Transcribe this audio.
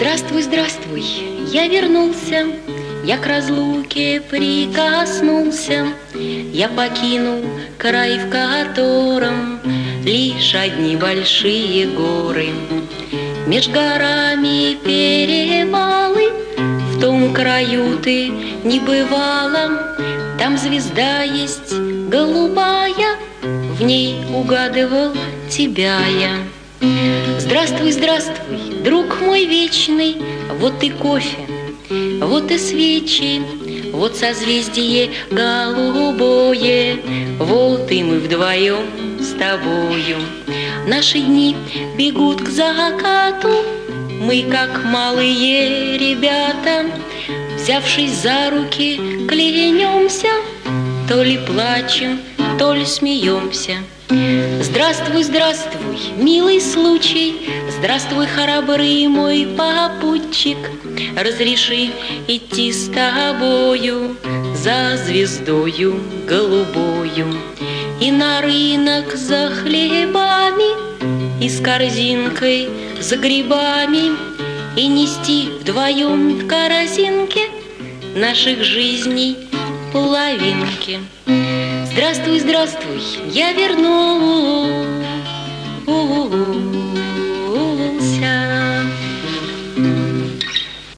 Здравствуй, здравствуй, я вернулся, я к разлуке прикоснулся, я покинул край, в котором лишь одни большие горы. Меж горами перевалы, в том краю ты не бывала. Там звезда есть голубая, в ней угадывал тебя я. Здравствуй, здравствуй, друг мой вечный, вот и кофе, вот и свечи, вот созвездие голубое, вот и мы вдвоем с тобою. Наши дни бегут к закату, мы, как малые ребята, взявшись за руки, клянемся, то ли плачем, то ли смеемся. Здравствуй, здравствуй, милый случай, здравствуй, храбрый мой попутчик. Разреши идти с тобою за звездою голубою и на рынок за хлебами, и с корзинкой за грибами, и нести вдвоем в корзинке наших жизней половинки. Здравствуй, здравствуй, я вернулся.